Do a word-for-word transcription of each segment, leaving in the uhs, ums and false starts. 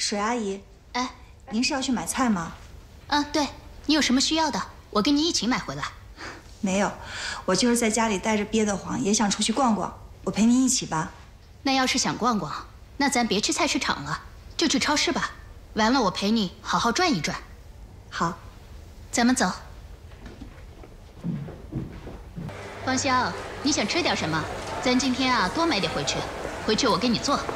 水阿姨， 哎， 您是要去买菜吗？ 啊，对，你有什么需要的，我跟你一起买回来。 没有，我就是在家里待着憋得慌，也想出去逛逛，我陪您一起吧。 那要是想逛逛，那咱别去菜市场了，就去超市吧。完了，我陪你好好转一转。 好， 咱们走。芳香，你想吃点什么？咱今天啊多买点回去，回去我给你做。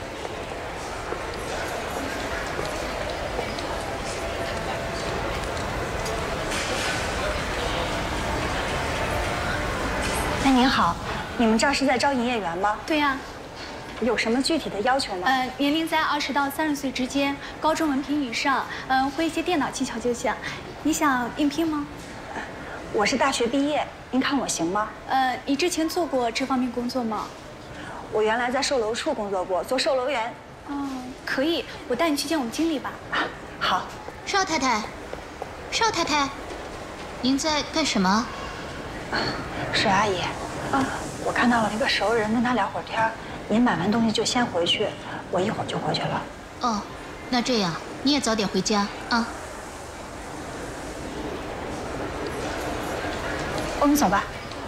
哎，您好，你们这儿是在招营业员吗？ 对呀、啊。 有什么具体的要求吗？ 呃，年龄在二十到三十岁之间，高中文凭以上，嗯、呃，会一些电脑技巧就行。你想应聘吗？ 我是大学毕业，您看我行吗？ 呃，你之前做过这方面工作吗？ 我原来在售楼处工作过，做售楼员。 哦，可以，我带你去见我们经理吧。 啊，好。 邵太太，邵太太，您在干什么？ 水阿姨，啊，我看到了一个熟人，跟他聊会儿天。您买完东西就先回去，我一会儿就回去了。 哦，那这样你也早点回家啊。 我们走吧。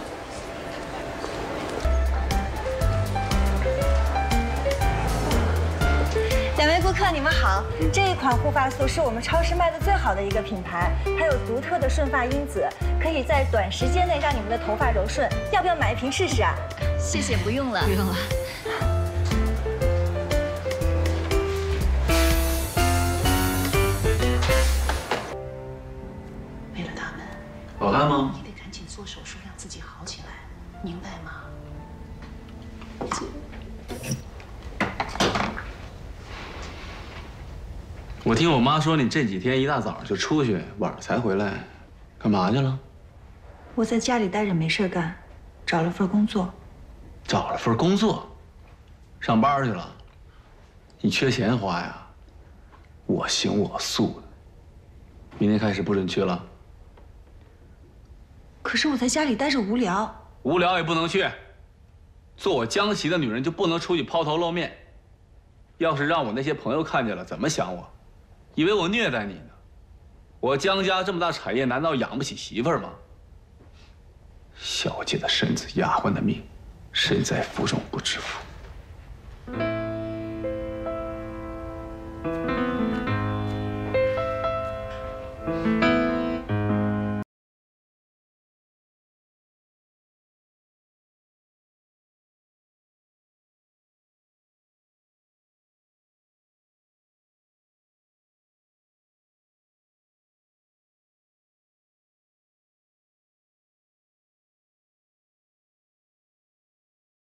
两位顾客，你们好。这一款护发素是我们超市卖的最好的一个品牌，它有独特的顺发因子，可以在短时间内让你们的头发柔顺。要不要买一瓶试试啊？ 谢谢，不用了，不用了。 为了他们， 好看吗？ 你得赶紧做手术，让自己好起来，明白吗？ 我听我妈说你这几天一大早就出去，晚上才回来，干嘛去了？ 我在家里待着没事干，找了份工作。 找了份工作，上班去了。你缺钱花呀？我行我素的。明天开始不准去了。 可是我在家里待着无聊。 无聊也不能去。做我江西的女人就不能出去抛头露面。要是让我那些朋友看见了，怎么想我？以为我虐待你呢？我江家这么大产业，难道养不起媳妇儿吗？小姐的身子，丫鬟的命，身在福中不知福。